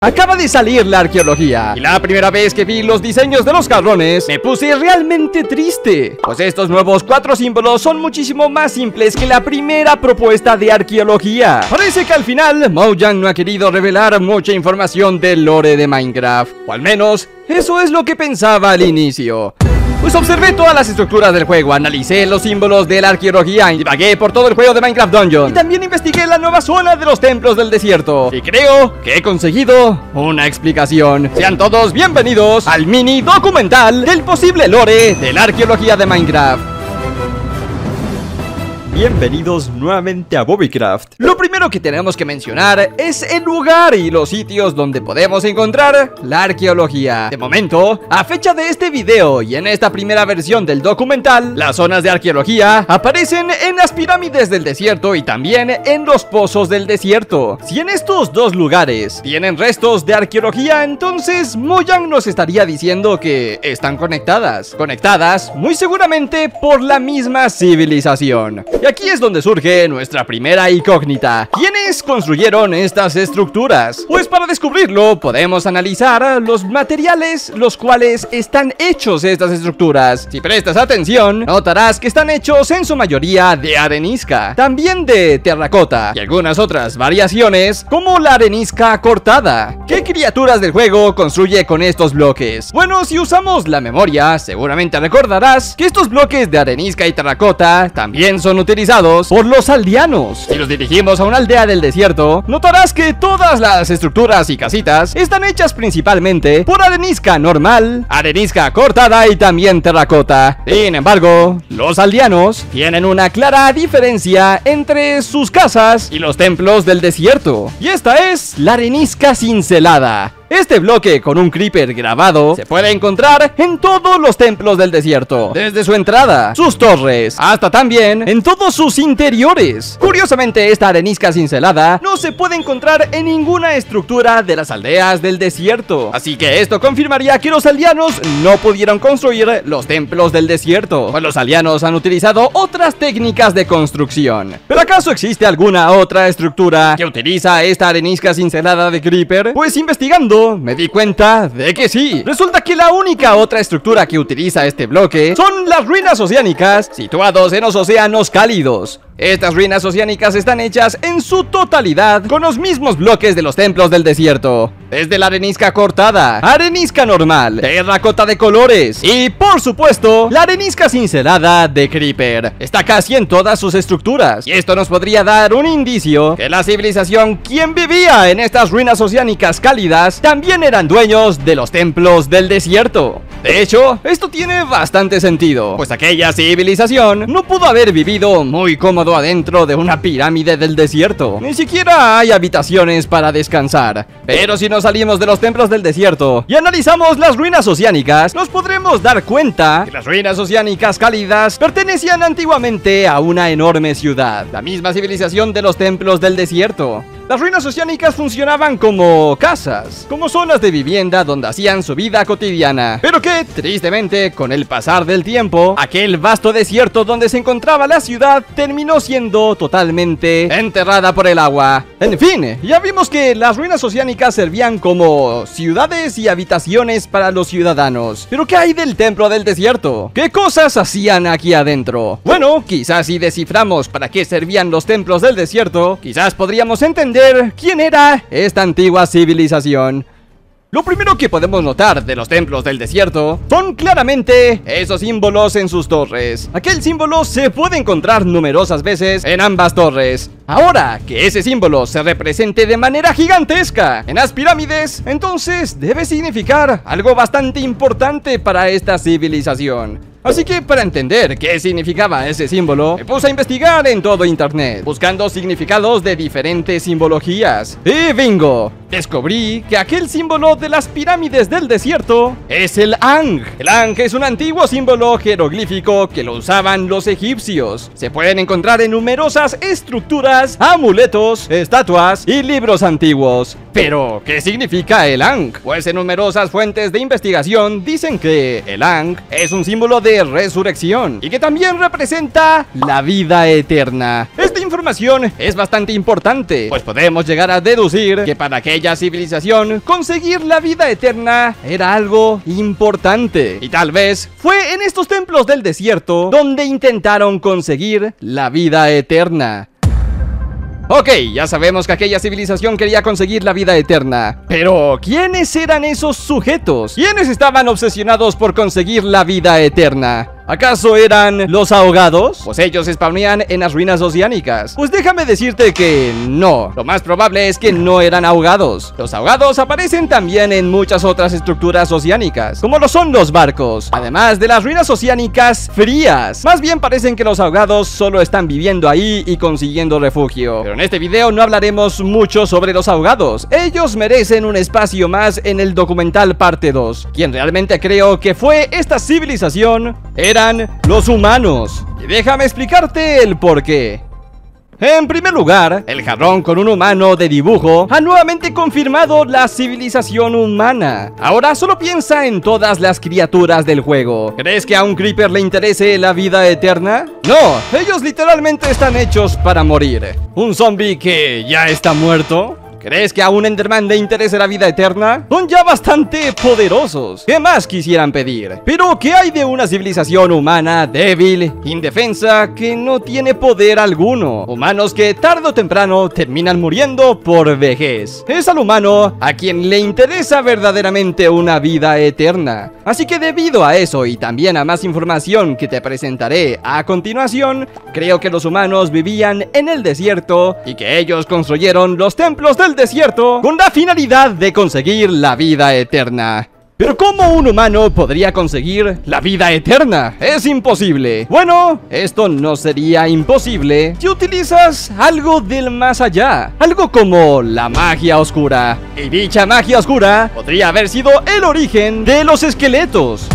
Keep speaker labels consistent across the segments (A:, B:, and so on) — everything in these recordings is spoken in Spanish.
A: Acaba de salir la arqueología y la primera vez que vi los diseños de los jarrones me puse realmente triste, pues estos nuevos 4 símbolos son muchísimo más simples que la primera propuesta de arqueología. Parece que al final Mojang no ha querido revelar mucha información del lore de Minecraft, o al menos eso es lo que pensaba al inicio. Pues observé todas las estructuras del juego, analicé los símbolos de la arqueología, divagué por todo el juego de Minecraft Dungeon y también investigué la nueva zona de los templos del desierto. Y creo que he conseguido una explicación. Sean todos bienvenidos al mini documental del posible lore de la arqueología de Minecraft. Bienvenidos nuevamente a Bobbycraft. Lo primero que tenemos que mencionar es el lugar y los sitios donde podemos encontrar la arqueología. De momento, a fecha de este video y en esta primera versión del documental, las zonas de arqueología aparecen en las pirámides del desierto y también en los pozos del desierto. Si en estos dos lugares tienen restos de arqueología, entonces Mojang nos estaría diciendo que están conectadas. Conectadas muy seguramente por la misma civilización. Y aquí es donde surge nuestra primera incógnita. ¿Quiénes construyeron estas estructuras? Pues para descubrirlo podemos analizar los materiales los cuales están hechos estas estructuras. Si prestas atención, notarás que están hechos en su mayoría de arenisca, también de terracota y algunas otras variaciones como la arenisca cortada. ¿Qué criaturas del juego construye con estos bloques? Bueno, si usamos la memoria, seguramente recordarás que estos bloques de arenisca y terracota también son utilizados por los aldeanos. Si nos dirigimos a una aldea del desierto, notarás que todas las estructuras y casitas están hechas principalmente por arenisca normal, arenisca cortada y también terracota. Sin embargo, los aldeanos tienen una clara diferencia entre sus casas y los templos del desierto, y esta es la arenisca cincelada. Este bloque con un creeper grabado se puede encontrar en todos los templos del desierto, desde su entrada, sus torres, hasta también en todos sus interiores. Curiosamente, esta arenisca cincelada no se puede encontrar en ninguna estructura de las aldeas del desierto, así que esto confirmaría que los aldeanos no pudieron construir los templos del desierto, pues los aldeanos han utilizado otras técnicas de construcción. ¿Pero acaso existe alguna otra estructura que utiliza esta arenisca cincelada de creeper? Pues investigando me di cuenta de que sí. Resulta que la única otra estructura que utiliza este bloque son las ruinas oceánicas situados en los océanos cálidos. Estas ruinas oceánicas están hechas en su totalidad con los mismos bloques de los templos del desierto, desde la arenisca cortada, arenisca normal, terracota de colores y, por supuesto, la arenisca cincelada de creeper. Está casi en todas sus estructuras, y esto nos podría dar un indicio que la civilización quien vivía en estas ruinas oceánicas cálidas también eran dueños de los templos del desierto. De hecho, esto tiene bastante sentido, pues aquella civilización no pudo haber vivido muy cómodo adentro de una pirámide del desierto. Ni siquiera hay habitaciones para descansar. Pero si nos salimos de los templos del desierto y analizamos las ruinas oceánicas, nos podremos dar cuenta que las ruinas oceánicas cálidas pertenecían antiguamente a una enorme ciudad, la misma civilización de los templos del desierto. Las ruinas oceánicas funcionaban como casas, como zonas de vivienda donde hacían su vida cotidiana, pero que, tristemente, con el pasar del tiempo, aquel vasto desierto donde se encontraba la ciudad terminó siendo totalmente enterrada por el agua. En fin, ya vimos que las ruinas oceánicas servían como ciudades y habitaciones para los ciudadanos. Pero ¿qué hay del templo del desierto? ¿Qué cosas hacían aquí adentro? Bueno, quizás si desciframos para qué servían los templos del desierto, quizás podríamos entender quién era esta antigua civilización. Lo primero que podemos notar de los templos del desierto son claramente esos símbolos en sus torres. Aquel símbolo se puede encontrar numerosas veces en ambas torres. Ahora, que ese símbolo se represente de manera gigantesca en las pirámides, entonces debe significar algo bastante importante para esta civilización. Así que para entender qué significaba ese símbolo, me puse a investigar en todo internet, buscando significados de diferentes simbologías. ¡Y bingo! Descubrí que aquel símbolo de las pirámides del desierto es el Ankh. El Ankh es un antiguo símbolo jeroglífico que lo usaban los egipcios. Se pueden encontrar en numerosas estructuras, amuletos, estatuas y libros antiguos. Pero, ¿qué significa el Ankh? Pues en numerosas fuentes de investigación dicen que el Ankh es un símbolo de resurrección y que también representa la vida eterna. Esta información información es bastante importante, pues podemos llegar a deducir que para aquella civilización conseguir la vida eterna era algo importante. Y tal vez fue en estos templos del desierto donde intentaron conseguir la vida eterna. Ok, ya sabemos que aquella civilización quería conseguir la vida eterna. Pero, ¿quiénes eran esos sujetos? ¿Quiénes estaban obsesionados por conseguir la vida eterna? ¿Acaso eran los ahogados? Pues ellos spawnean en las ruinas oceánicas. Pues déjame decirte que no. Lo más probable es que no eran ahogados. Los ahogados aparecen también en muchas otras estructuras oceánicas, como lo son los barcos, además de las ruinas oceánicas frías. Más bien parecen que los ahogados solo están viviendo ahí y consiguiendo refugio. Pero en este video no hablaremos mucho sobre los ahogados. Ellos merecen un espacio más en el documental parte 2. Quien realmente creo que fue esta civilización eran los humanos. Y déjame explicarte el porqué. En primer lugar, el jarrón con un humano de dibujo ha nuevamente confirmado la civilización humana. Ahora solo piensa en todas las criaturas del juego. ¿Crees que a un creeper le interese la vida eterna? No, ellos literalmente están hechos para morir. ¿Un zombie que ya está muerto? ¿Crees que a un Enderman le interesa la vida eterna? Son ya bastante poderosos. ¿Qué más quisieran pedir? Pero ¿qué hay de una civilización humana débil, indefensa, que no tiene poder alguno? Humanos que tarde o temprano terminan muriendo por vejez. Es al humano a quien le interesa verdaderamente una vida eterna. Así que debido a eso y también a más información que te presentaré a continuación, creo que los humanos vivían en el desierto y que ellos construyeron los templos del desierto con la finalidad de conseguir la vida eterna. Pero ¿cómo un humano podría conseguir la vida eterna? Es imposible. Bueno, esto no sería imposible si utilizas algo del más allá, algo como la magia oscura. Y dicha magia oscura podría haber sido el origen de los esqueletos.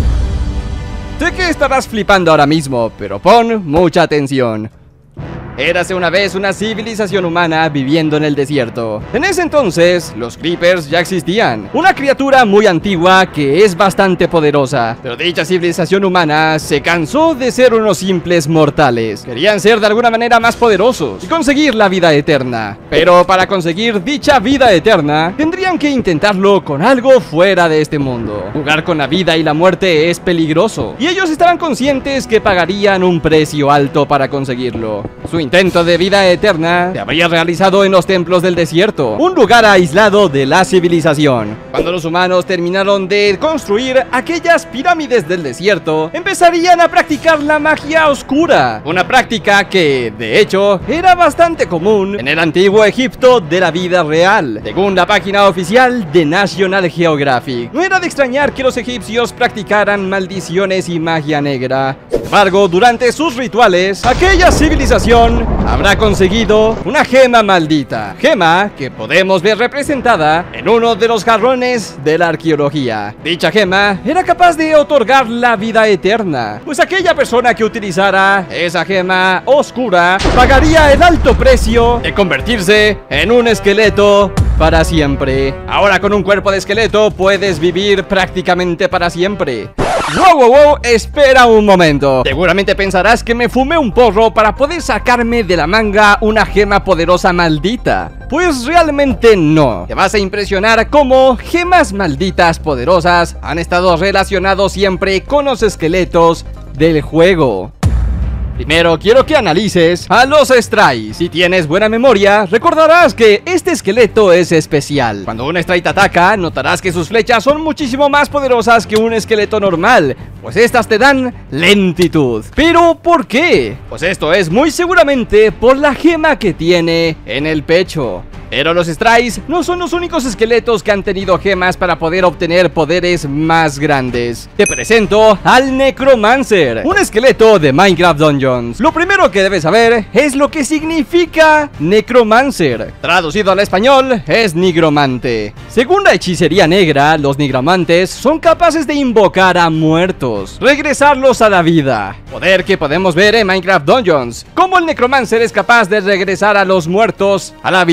A: Sé que estarás flipando ahora mismo, pero pon mucha atención. Érase una vez una civilización humana viviendo en el desierto. En ese entonces, los creepers ya existían. Una criatura muy antigua que es bastante poderosa. Pero dicha civilización humana se cansó de ser unos simples mortales. Querían ser de alguna manera más poderosos y conseguir la vida eterna. Pero para conseguir dicha vida eterna, tendrían que intentarlo con algo fuera de este mundo. Jugar con la vida y la muerte es peligroso, y ellos estaban conscientes que pagarían un precio alto para conseguirlo. Su intento de vida eterna se habría realizado en los templos del desierto, un lugar aislado de la civilización. Cuando los humanos terminaron de construir aquellas pirámides del desierto, empezarían a practicar la magia oscura, una práctica que, de hecho, era bastante común en el antiguo Egipto de la vida real, según la página oficial de National Geographic. No era de extrañar que los egipcios practicaran maldiciones y magia negra. Sin embargo, durante sus rituales, aquella civilización habrá conseguido una gema maldita, gema que podemos ver representada en uno de los jarrones de la arqueología. Dicha gema era capaz de otorgar la vida eterna, pues aquella persona que utilizara esa gema oscura pagaría el alto precio de convertirse en un esqueleto para siempre. Ahora con un cuerpo de esqueleto puedes vivir prácticamente para siempre. Wow, espera un momento. Seguramente pensarás que me fumé un porro para poder sacarme de la manga una gema poderosa maldita. Pues realmente no. Te vas a impresionar cómo gemas malditas poderosas han estado relacionados siempre con los esqueletos del juego. Primero quiero que analices a los Strays. Si tienes buena memoria, recordarás que este esqueleto es especial. Cuando un Stray te ataca, notarás que sus flechas son muchísimo más poderosas que un esqueleto normal, pues estas te dan lentitud. ¿Pero por qué? Pues esto es muy seguramente por la gema que tiene en el pecho. Pero los Strays no son los únicos esqueletos que han tenido gemas para poder obtener poderes más grandes. Te presento al Necromancer, un esqueleto de Minecraft Dungeons. Lo primero que debes saber es lo que significa Necromancer. Traducido al español, es nigromante. Según la hechicería negra, los nigromantes son capaces de invocar a muertos, regresarlos a la vida. Poder que podemos ver en Minecraft Dungeons. Como el Necromancer es capaz de regresar a los muertos a la vida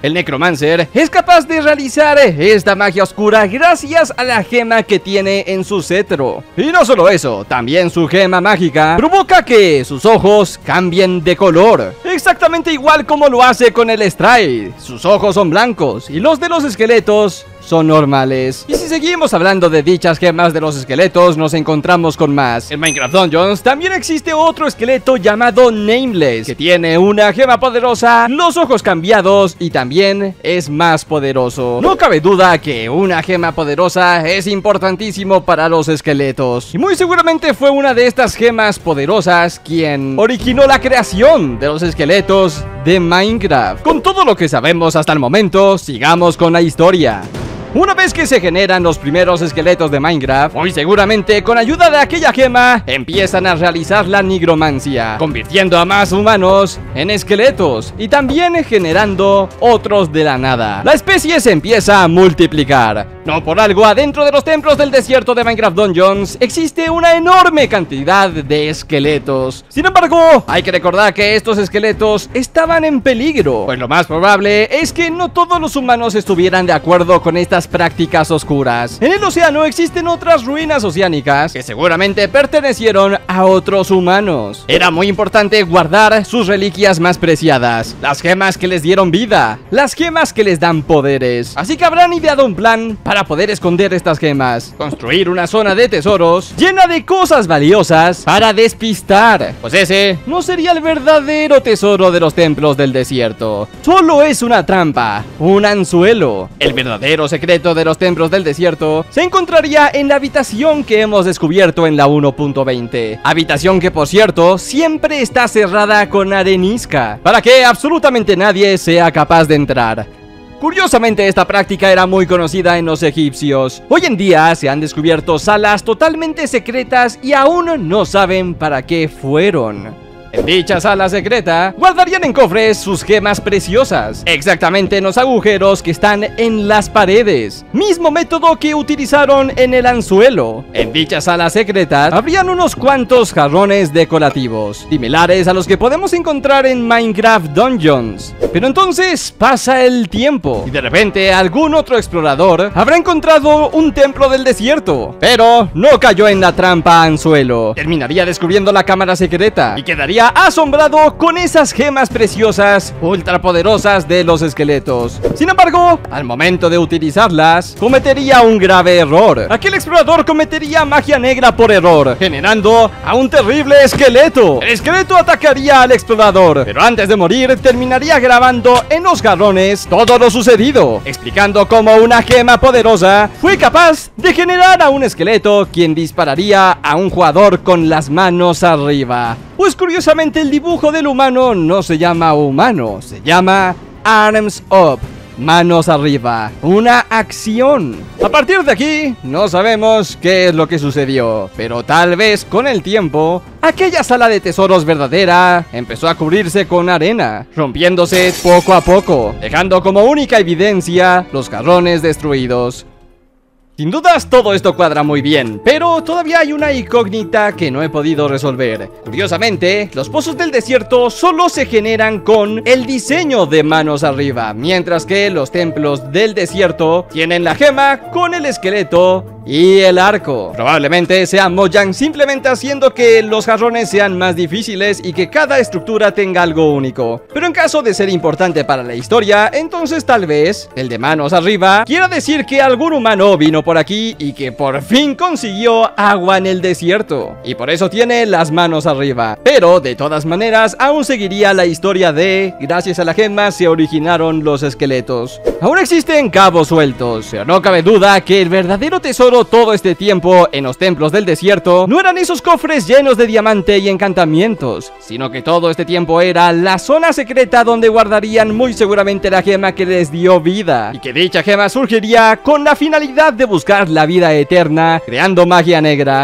A: El necromancer es capaz de realizar esta magia oscura gracias a la gema que tiene en su cetro. Y no solo eso, también su gema mágica provoca que sus ojos cambien de color, exactamente igual como lo hace con el Stride. Sus ojos son blancos y los de los esqueletos son normales. Y si seguimos hablando de dichas gemas de los esqueletos, nos encontramos con más. En Minecraft Dungeons también existe otro esqueleto llamado Nameless, que tiene una gema poderosa, los ojos cambiados y también es más poderoso. No cabe duda que una gema poderosa es importantísimo para los esqueletos, y muy seguramente fue una de estas gemas poderosas quien originó la creación de los esqueletos de Minecraft. Con todo lo que sabemos hasta el momento, sigamos con la historia. Una vez que se generan los primeros esqueletos de Minecraft, muy seguramente con ayuda de aquella gema empiezan a realizar la nigromancia, convirtiendo a más humanos en esqueletos y también generando otros de la nada. La especie se empieza a multiplicar. No por algo, adentro de los templos del desierto de Minecraft Dungeons existe una enorme cantidad de esqueletos. Sin embargo, hay que recordar que estos esqueletos estaban en peligro, pues lo más probable es que no todos los humanos estuvieran de acuerdo con estas prácticas oscuras. En el océano existen otras ruinas oceánicas que seguramente pertenecieron a otros humanos. Era muy importante guardar sus reliquias más preciadas, las gemas que les dieron vida, las gemas que les dan poderes. Así que habrán ideado un plan para poder esconder estas gemas, construir una zona de tesoros llena de cosas valiosas para despistar, pues ese no sería el verdadero tesoro de los templos del desierto. Solo es una trampa, un anzuelo. El verdadero secreto de los templos del desierto se encontraría en la habitación que hemos descubierto en la 1.20. Habitación que, por cierto, siempre está cerrada con arenisca, para que absolutamente nadie sea capaz de entrar. Curiosamente, esta práctica era muy conocida en los egipcios. Hoy en día se han descubierto salas totalmente secretas y aún no saben para qué fueron. En dicha sala secreta, guardarían en cofres sus gemas preciosas, exactamente en los agujeros que están en las paredes. Mismo método que utilizaron en el anzuelo. En dicha sala secreta, habrían unos cuantos jarrones decorativos, similares a los que podemos encontrar en Minecraft Dungeons. Pero entonces pasa el tiempo, y de repente algún otro explorador habrá encontrado un templo del desierto, pero no cayó en la trampa anzuelo. Terminaría descubriendo la cámara secreta, y quedaría asombrado con esas gemas preciosas ultrapoderosas de los esqueletos. Sin embargo, al momento de utilizarlas, cometería un grave error. Aquel explorador cometería magia negra por error, generando a un terrible esqueleto. El esqueleto atacaría al explorador, pero antes de morir terminaría grabando en los jarrones todo lo sucedido, explicando cómo una gema poderosa fue capaz de generar a un esqueleto quien dispararía a un jugador con las manos arriba. Pues curiosamente el dibujo del humano no se llama humano, se llama Arms Up, manos arriba, una acción. A partir de aquí no sabemos qué es lo que sucedió, pero tal vez con el tiempo aquella sala de tesoros verdadera empezó a cubrirse con arena, rompiéndose poco a poco, dejando como única evidencia los jarrones destruidos. Sin dudas todo esto cuadra muy bien, pero todavía hay una incógnita que no he podido resolver. Curiosamente, los pozos del desierto solo se generan con el diseño de manos arriba, mientras que los templos del desierto tienen la gema con el esqueleto y el arco. Probablemente sea Mojang simplemente haciendo que los jarrones sean más difíciles y que cada estructura tenga algo único. Pero en caso de ser importante para la historia, entonces tal vez el de manos arriba quiera decir que algún humano vino por aquí y que por fin consiguió agua en el desierto, y por eso tiene las manos arriba. Pero de todas maneras aún seguiría la historia de gracias a la gema se originaron los esqueletos. Aún existen cabos sueltos, pero no cabe duda que el verdadero tesoro todo este tiempo en los templos del desierto no eran esos cofres llenos de diamante y encantamientos, sino que todo este tiempo era la zona secreta donde guardarían muy seguramente la gema que les dio vida, y que dicha gema surgiría con la finalidad de buscar la vida eterna creando magia negra.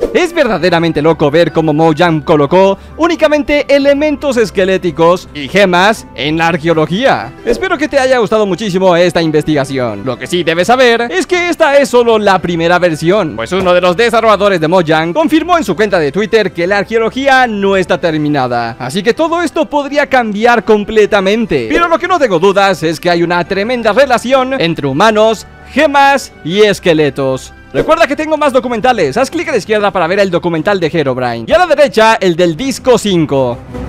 A: Es verdaderamente loco ver cómo Mojang colocó únicamente elementos esqueléticos y gemas en la arqueología. Espero que te haya gustado muchísimo esta investigación. Lo que sí debes saber es que esta es solo la primera versión, pues uno de los desarrolladores de Mojang confirmó en su cuenta de Twitter que la arqueología no está terminada, así que todo esto podría cambiar completamente. Pero lo que no tengo dudas es que hay una tremenda relación entre humanos, gemas y esqueletos. Recuerda que tengo más documentales. Haz clic a la izquierda para ver el documental de Herobrine y a la derecha el del disco 5.